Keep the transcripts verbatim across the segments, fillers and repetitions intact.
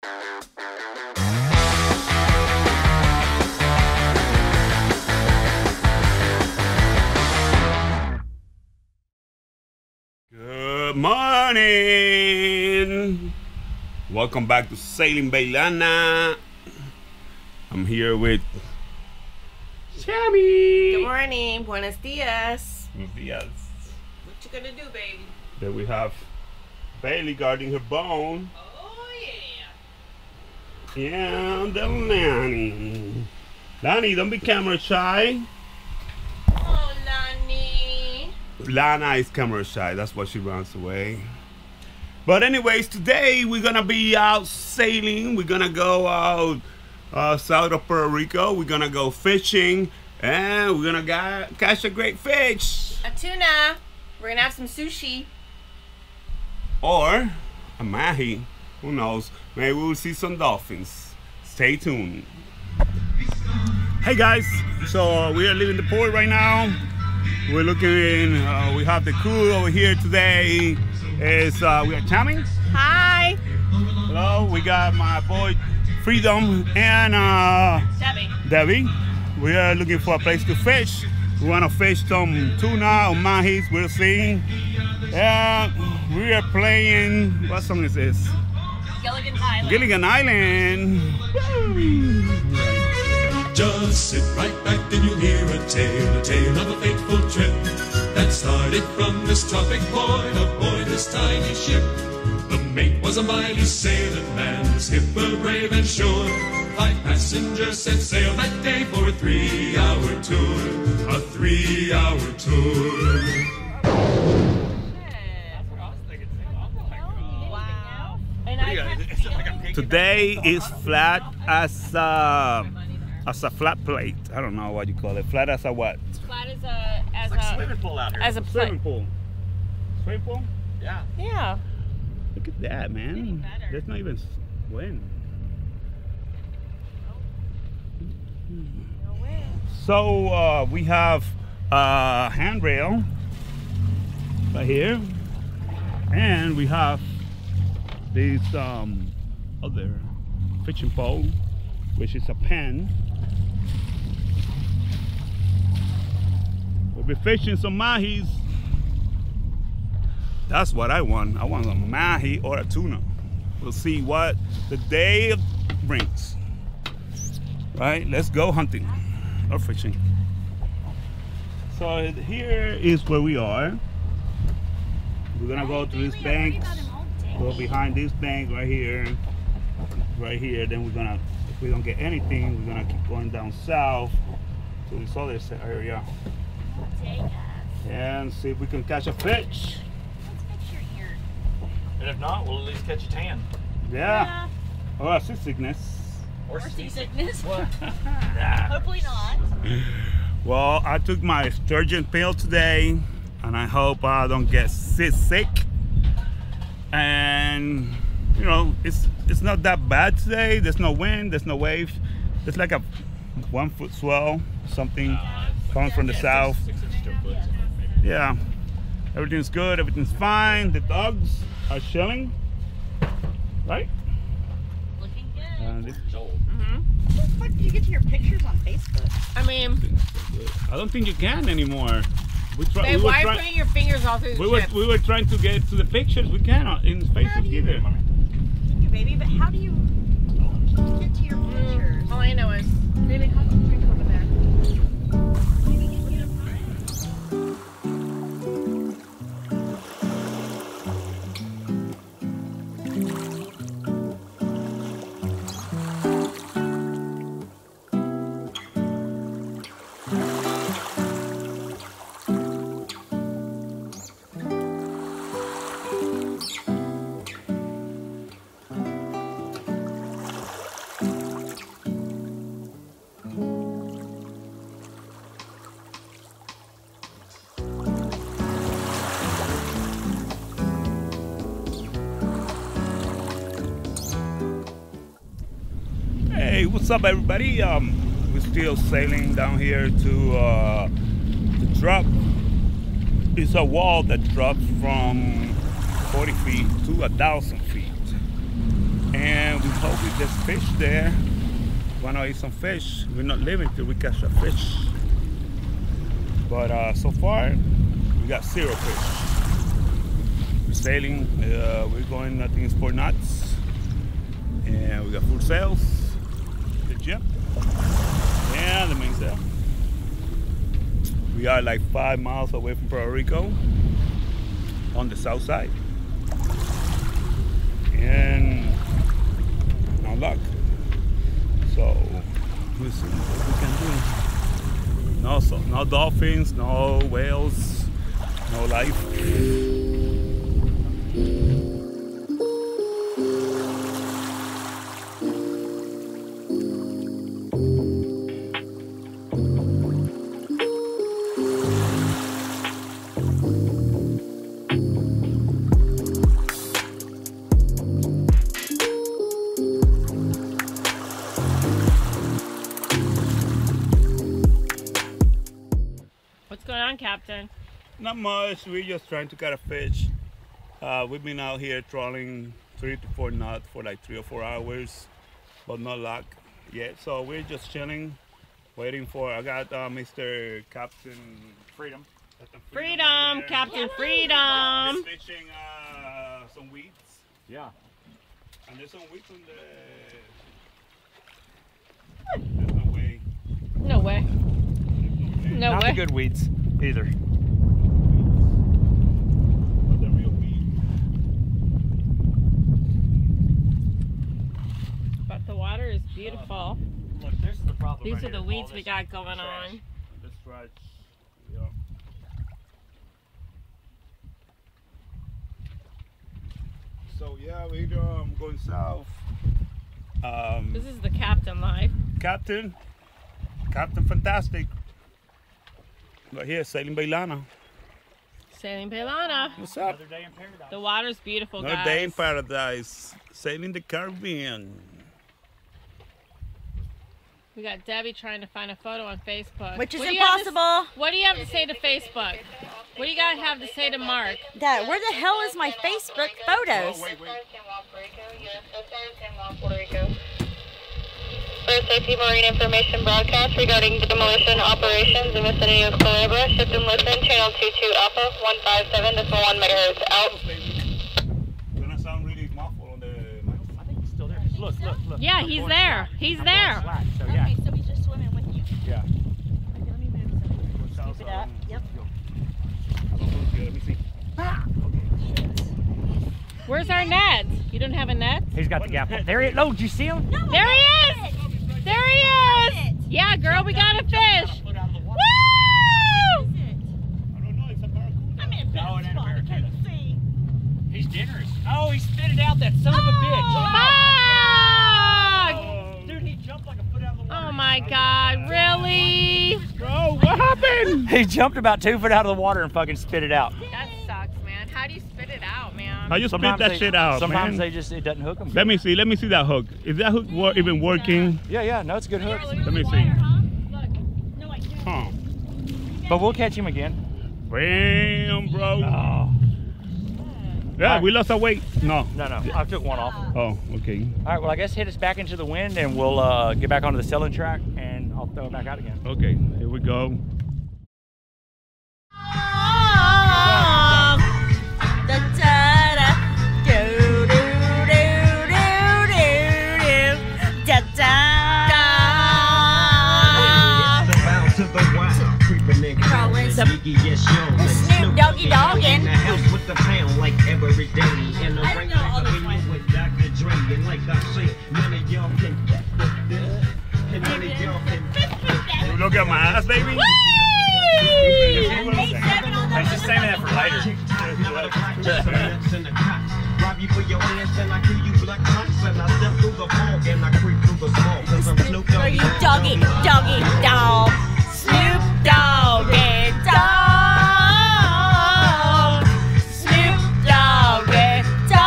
Good morning. Welcome back to Sailing Baylana. I'm here with Sammy. Good morning. Buenos dias. Buenos dias. What you gonna do, baby? Then we have Bailey guarding her bone. Oh yeah. And the Lani. Lani, don't be camera shy. Oh, Lani. Lana is camera shy. That's why she runs away. But anyways, today we're gonna be out sailing. We're gonna go out uh, south of Puerto Rico. We're gonna go fishing, and we're gonna ga catch a great fish. A tuna. We're gonna have some sushi. Or a Mahi. Who knows? Maybe we'll see some dolphins. Stay tuned. Hey guys, so uh, we are leaving the port right now. We're looking, uh, we have the crew over here today. Is uh, we are Tammy. Hi. Hello, we got my boy Freedom and uh, Debbie. Debbie. We are looking for a place to fish. We want to fish some tuna or mahis, we'll see. Yeah, we are playing, what song is this? Gilligan Island. Gilligan Island. Woo. Just sit right back and you'll hear a tale, a tale of a fateful trip that started from this tropic point aboard this tiny ship. The mate was a mighty sailing man, his hip were brave and sure. Five passengers set sail that day for a three-hour tour, a three-hour tour. Today is flat as a, as a flat plate. I don't know what you call it. Flat as a what? Flat as a as It's like a swimming pool out here. as a Swimming plate. pool. Swimming pool? Yeah. Yeah. Look at that, man. There's not even wind. No way. So uh, we have a handrail right here, and we have this um, other fishing pole, which is a pen. We'll be fishing some mahis. That's what I want. I want a mahi or a tuna. We'll see what the day brings. Right, let's go hunting or fishing. So here is where we are. We're gonna go to this bank, go behind this bank right here, right here. Then we're gonna, if we don't get anything, we're gonna keep going down south to this other area and see if we can catch a fish. And if not, we'll at least catch a tan. Yeah, or a seasickness. Or, Or seasickness. What? Hopefully not. Well, I took my sturgeon pill today, and I hope I don't get sick. And you know, it's it's not that bad today. There's no wind, there's no wave. There's like a one foot swell, something Uh, coming from the yeah, south. Six, six inches to a foot. Maybe. Yeah, everything's good, everything's fine. The dogs are chilling, right? Looking good. And this Years old. Mm-hmm. How the fuck do you get to your pictures on Facebook? I mean, thing's so good. I don't think you can anymore. We try, babe, we were why are you try- putting your fingers all through the we were chips? we were trying to get to the pictures. We cannot in Facebook do you- either. Thank you, baby, but how do you get to your pictures? All I know is, baby, how come drink over there? Hey, what's up, everybody? Um, we're still sailing down here to uh, the drop. It's a wall that drops from forty feet to a thousand feet, and we hope there's fish there. Wanna eat some fish. We're not leaving till we catch a fish. But uh, so far, we got zero fish. We're sailing. Uh, we're going, I think it's four knots, and we got full sails. The jib and the mainsail. We are like five miles away from Puerto Rico on the south side. And no luck. So we'll see what we can do. No, so, no dolphins, no whales, no life. What's going on, Captain? Not much. We're just trying to catch a fish. Uh, we've been out here trawling three to four knots for like three or four hours, but no luck yet. So we're just chilling, waiting for. I got uh, Mister Captain Freedom. Captain Freedom, over there. Captain Freedom. He's fishing uh, some weeds. Yeah. And there's some weeds on the. There's no way. No way. No Not way. the good weeds either. Not the real weed. But the water is beautiful. Look, this is the problem. These right are here. the All weeds we this got going trash. on. That's right. Yeah. So yeah, we're um, going south. Um, This is the captain life. Captain, Captain Fantastic. Right here, Sailing Baylana. Sailing Baylana. What's up? Another day in paradise. The water's beautiful, Another guys. day in paradise. Sailing the Caribbean. We got Debbie trying to find a photo on Facebook. Which is What do you have to- impossible. What do you have to say to Facebook? What do you got to have to say to Mark? Dad, where the hell is my Facebook photos? Oh, wait, wait. For safety marine information broadcast regarding the demolition operations in the vicinity of Culebra, shift and listen, channel two two Alpha, one five seven decimal one megahertz, out. Gonna sound really muffled on the. I think he's still there. Look, look, look. Yeah, I'm he's going there. slack. He's I'm there. going slack, so yeah. so he's just swimming with you. Yeah. Okay, let me move some. Keep it up. Yep. Let me see. Where's our net? You don't have a net? He's got the gap. There he is. Oh, did you see him? No, There he is! There he is! Yeah, girl, we got a fish! Woo! I don't know. It's a barracuda. I'm in a No, it bad ain't a spot. I barracuda. can't see. He's generous. Oh, he spit it out, that son of a bitch. Fuck! Dude, he jumped like a foot out of the water. Oh my god, really? Bro, what happened? He jumped about two foot out of the water and fucking spit it out. That sucks, man. How do you spit it out, man? How you spit Sometimes that they- shit out, Sometimes man? they just, it doesn't hook them. Let me see. Let me see that hook. Is that hook wor even working? Yeah, yeah, no, it's a good hook. Let me see. No, I can't. Huh. But we'll catch him again. Bam, bro. Oh. Yeah, we lost our weight. No. No, no, I took one off. Oh, okay. All right, well, I guess hit us back into the wind and we'll uh, get back onto the sailing track and I'll throw it back out again. Okay, here we go. Snoop Doggy Doggin'. With the pound like every day in the ring with Doctor Dre, and like I say, none of y'all can get with this, and none of y'all can. You look at my ass, baby. I was just saying that for later. Rob you for your ass and I kill you black cocks and I step through the fog and I creep through the smoke. Cause I'm Snoop Are you doggy, doggy, dog? Snoop Doggy Dog. Snoop Doggy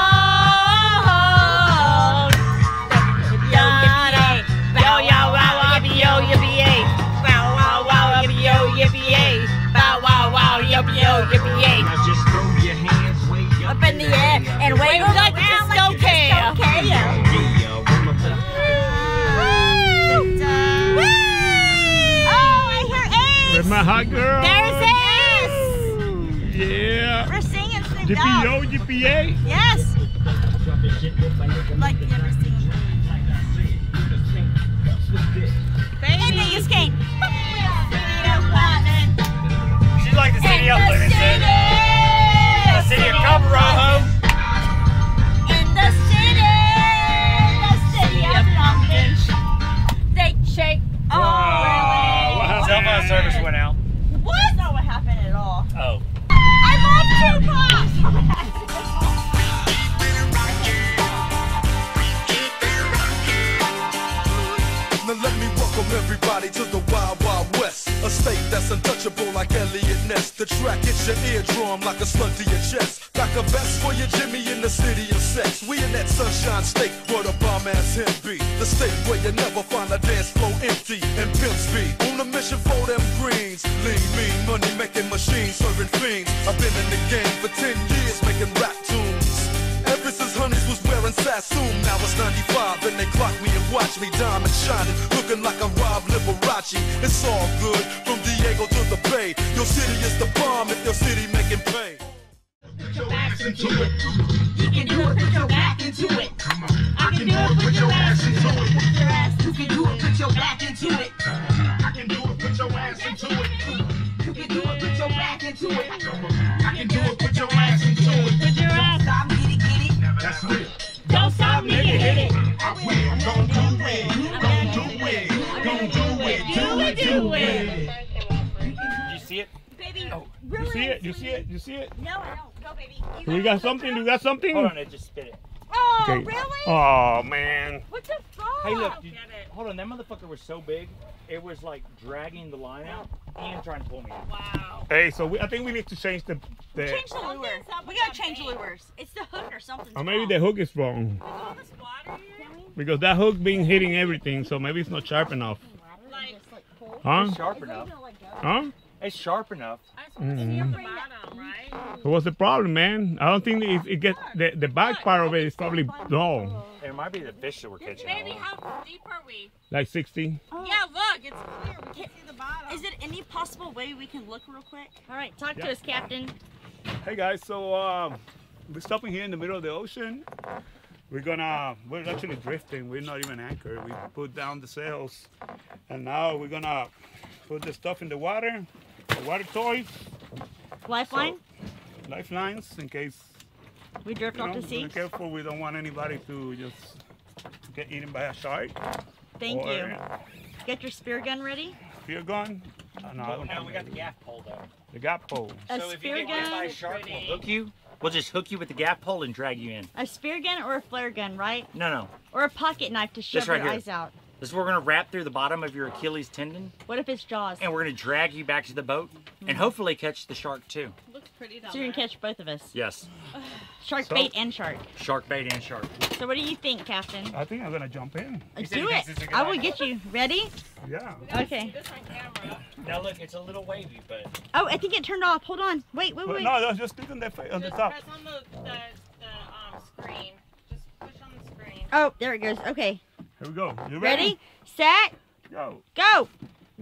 Dog. Yo, yo, wow, wow, yippee, yo, yippee, yay. Wow, wow, wow, yippee, yo, yippee, yay. Bow, wow, wow, yippee, yo, yippee, yay. Now just throw your hands way Up in the air and wave them like a disco can. Yeah, I'm a my hot girl. There's it! Yeah. We're singing Snoop G P Dogg. O, G P A. Yes. Like never seen. Baby, you skate. She's like the city of Livingston. The city of Camarojo. In the city, the city of London. They shake. Oh, Wow, what Cell phone happened? service went out. what? That's not what happened at all. Oh. I love Tupac. Now let me welcome everybody to the Wild Wild West, a state that's untouchable like Elliot Ness. The track hits your eardrum like a slug to your chest. Back a vest for your Jimmy in the city of sex. We in that sunshine state where the bomb ass him be. The state where you never find a dance floor empty and pimp speed. On a mission for them greens, lean, mean, money making machines serving fiends. I've been in the game for ten years making rap tunes. Ever since Honeys was wearing Sassoon, now it's ninety-five and they clock me and watch me diamond shining, looking like a Rob Liberace. It's all good from Diego to the Bay. Your city is the bomb if your city making pay. Put your ass into it. You can do it, put your back into it. I can do it, put your ass into it. Put your ass, you can do it, put your back into it. I can do it, put your ass into it. You can do it, put your back into it. I can do it, put your ass into it. Put your ass. Stop, get it, get it. That's real. Don't stop, nigga, hit it. I will, don't do it. Don't do it. Don't do it. Do it, do it. Did you see it? Baby, You really? see it? You see it? You see it? No, I don't. Go, baby. We got something? You got something? Hold on, it just spit it. Oh, Okay. really? Oh, man. What the fuck? Hey, look, dude, hold on. That motherfucker was so big, it was like dragging the line out and trying to pull me in. Wow. Hey, so we, I think we need to change the... the Change the lure. We gotta change the lures. It's the hook or something. or maybe the hook is wrong. Because that hook been hitting everything, so maybe it's not sharp enough. Huh? It's sharp enough. Huh? It's sharp enough. Mm. So what's the problem, man? I don't think it, it gets... The, the back part of it is probably dull. It might be the fish that we're catching. Baby, how deep are we? Like sixty. Yeah, look, it's clear. We can't see the bottom. Is it any possible way we can look real quick? All right, talk Yeah. to us, Captain. Hey guys, so um, we're stopping here in the middle of the ocean. We're gonna, we're actually drifting. We're not even anchored. We put down the sails, and now we're gonna put the stuff in the water, the water toys, Lifeline? so, lifelines, in case We drift you off know, to sea? be careful. We don't want anybody to just get eaten by a shark. Thank or you. Get your spear gun ready? Spear gun. Oh, no, I But don't now have we got that. the gaff pole though. The gap pole. A So if you spear get bit by a gun? shark, we'll hook you. We'll just hook you with the gaff pole and drag you in. A spear gun or a flare gun, right? No, no. Or a pocket knife to shove This right your here. eyes out. This is where we're gonna wrap through the bottom of your Achilles tendon, What if it's Jaws? and we're gonna drag you back to the boat, and hopefully catch the shark too. Looks pretty down So you're gonna catch both of us. Yes. Shark So- bait and shark. Shark bait and shark. So what do you think, Captain? I think I'm gonna jump in. Uh, said Do he it. thinks it's a good I will idea. get you. Ready? Yeah. Okay. This on camera. Now look, it's a little wavy, but Oh, I think it turned off. Hold on. Wait, wait, But wait. no, that's just stick on the fa- on the Just top. press on the, the, the um, screen. Just push on the screen. Oh, there it goes. Okay. Here we go. You Ready? ready? Set. Go. Go. Woo!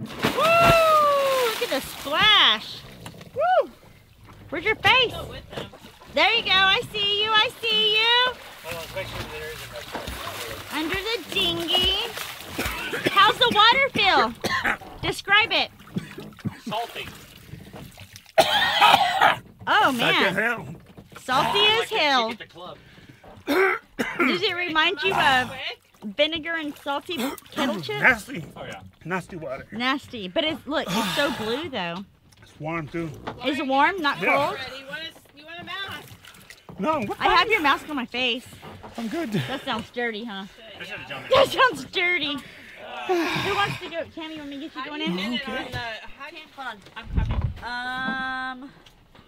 Look at the splash. Woo! Where's your face? Go with them. There you go. I see you. I see you. hold on, let's make sure there isn't no shark. Under the dinghy. How's the water feel? Describe it. Salty. Oh, Like the man. hell. Salty as Like that hell. chick at the club. Does it remind you of vinegar and salty kettle chips? Nasty. Oh yeah. Nasty water. Nasty. But it's, look, it's so blue, though. It's warm too. Is it warm? Not Yeah. cold? Ready? What is, you want a mask? No, what I have your mask on my face. I'm good. That sounds dirty, huh? I should have jumped. That sounds dirty. Who wants to go? Tammy, you want me to get you going in? And then on the, how do you, hold on. I'm coming. Um,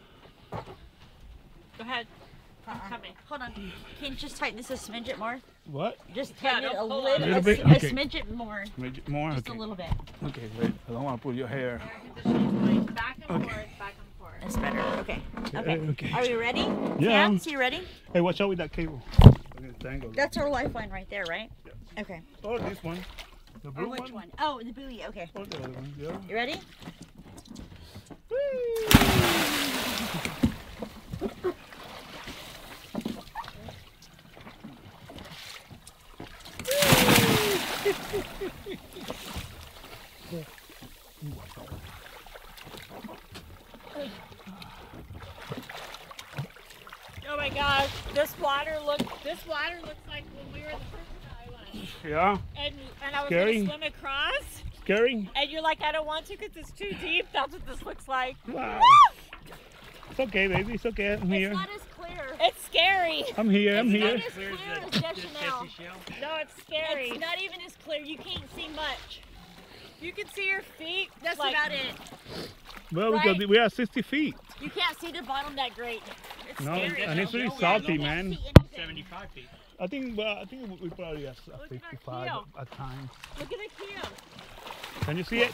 Go ahead. I'm uh-uh. coming. Hold on. Can you just tighten this a smidget more? What? Just Yeah, tighten it a don't pull little, on it. a, Little bit? a Okay. smidget more. Maybe more? Just Okay. a little bit. Okay, wait. I don't want to pull your hair. Back and forth, back and forth. That's better. Okay. Okay. Uh, okay. Are we ready? Yeah. Tams, you ready? Hey, watch out with that cable. I'm gonna tangle it. That's our lifeline right there, right? Yeah. Okay. Oh, this one. The blue Or which one? one? Oh, the buoy. Okay. Or the other one. Yeah. You ready? Oh my gosh, this water look this water looks like when we were in the first island. Yeah. And and I was Scary. gonna swim across. Scary? And you're like, I don't want to because it's too deep. That's what this looks like. Wow. It's okay, baby. It's okay. I'm here. It's not as clear. It's scary. I'm here. I'm it's here. Not as clear as Deschanel. No, it's scary. It's not even as clear. You can't see much. You can see your feet. That's like, about it. Well, right? because we are sixty feet. You can't see the bottom that great. It's no, scary. and it's really salty, man. seventy-five feet. I think, well, I think we probably have fifty-five at, at times. Look at the keel. Can you see it?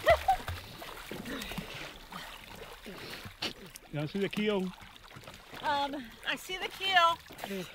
You don't see the keel? Um, I see the keel.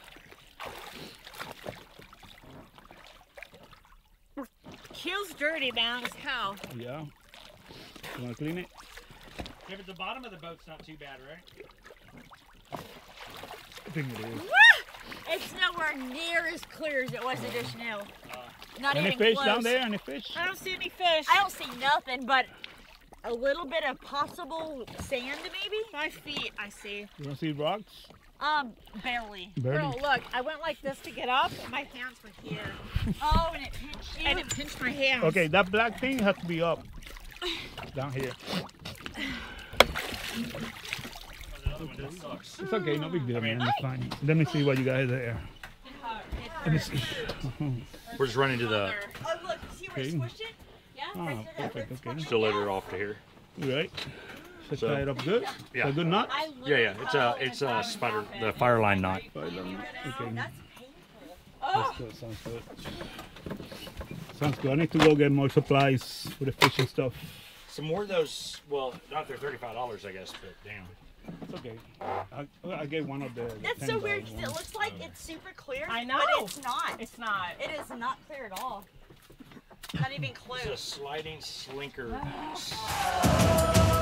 Keel's dirty, man. It's how. Yeah. You want to clean it? Yeah, but the bottom of the boat's not too bad, right? I think it is. It's nowhere near as clear as it was at Deschanel. Uh, Not any even fish close. down there? Any fish? I don't see any fish. I don't see nothing but a little bit of possible sand, maybe. Five feet, I see. You don't see rocks? Um, barely. Barely. Girl, look, I went like this to get up, and my hands were here. Oh, and it pinched you. And it pinched my hands. Okay, that black thing has to be up. Down here. Okay. It's okay, no big deal, I mean, man. It's fine. Let me see what you guys are there. Let me see. We're just running to the. Oh, look, see where Okay. I squished it? Yeah. Oh, right there. perfect, okay. Still let her off to here. Right. So, So- tie it up good. Yeah. So good knot. Yeah, yeah. It's a it's a spider the fire line knot. Okay. Oh. That's good. Sounds good. Sounds good. I need to go get more supplies for the fishing stuff. Some more of those. Well, not they're thirty-five dollars, I guess, but damn. It's okay. I, I gave one of the. the That's so weird because it looks like it's super clear. I know. But it's not. It's not. It is not clear at all. Not even It's a close. sliding slinker.